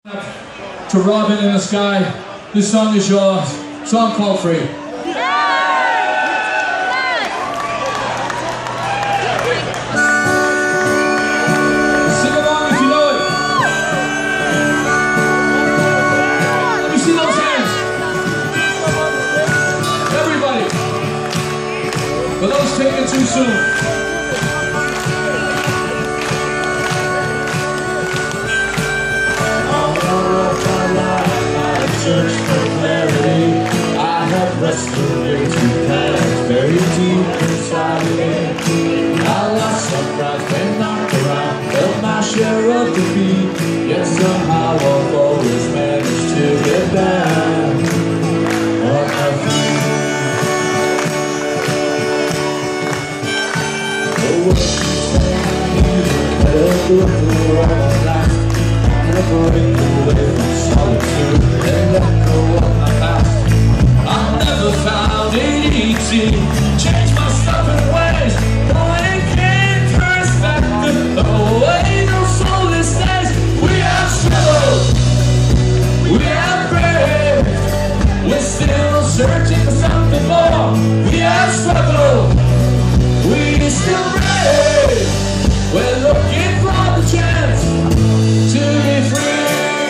To Robin in the Sky. This song is yours. Song called Free. Sing along if you know it. Let me see those hands. Everybody. For those taken too soon. Search for clarity. I have wrestled into paths buried deep inside me. I lost some prize, been knocked around, felt my share of defeat. Yet somehow I've always managed to get back on my feet. The world keeps telling me you better go through all my life. Never break away from solitude and let go of my past. I've never found it easy. Change my stubborn ways, knowing it can't turn back away. No soulless days. We have struggled, we have prayed. We're still searching for something more. We have struggled, we still pray. We're looking for the chance to be free.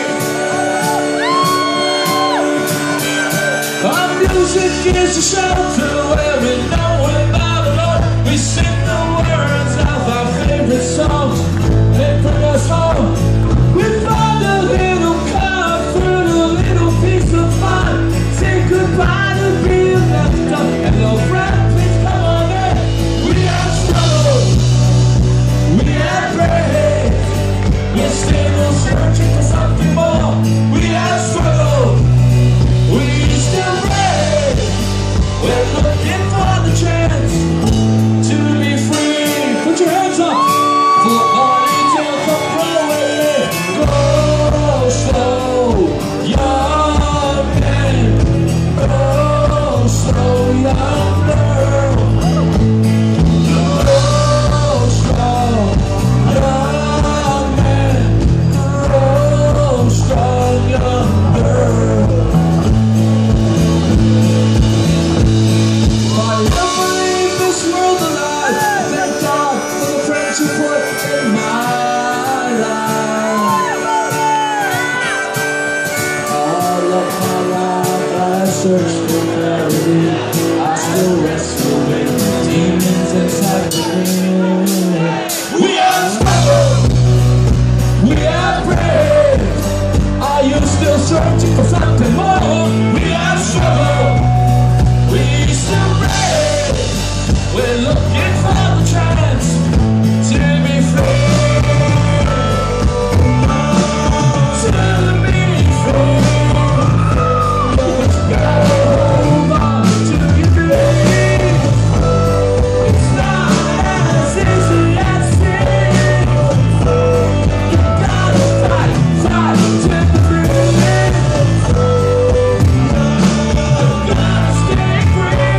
Our music is a shelter where we know we're not alone. We sing the words of our favorite songs. They bring us home. We find a little comfort, a little peace of mind. Say goodbye to being left up. Hello friend, please come on in. We have struggled, we have prayed. We're still searching for something more. We have struggled, we still pray. We're looking for the chance to be free. Put your hands up. For morning till come growing. Go slow, young man. Go slow, young girl. Go slow, young man. Go strong, young girl. I never leave this world alive. Thank God for the friends you put in my life. All of my life I searched for clarity. I still wrestle with the demons inside me. We have struggled, we have prayed. Are you still searching for something more? We have struggled, we still pray. We're looking for the chance to be free. To be free. But you gotta hold on to your dreams. It's not as easy as it seems. You gotta fight to be free. You gotta stay free.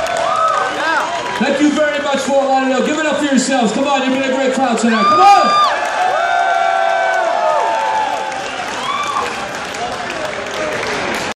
Thank you very much, Fort Lauderdale. Give it up for yourselves. Come on, you've been a great crowd tonight. Come on!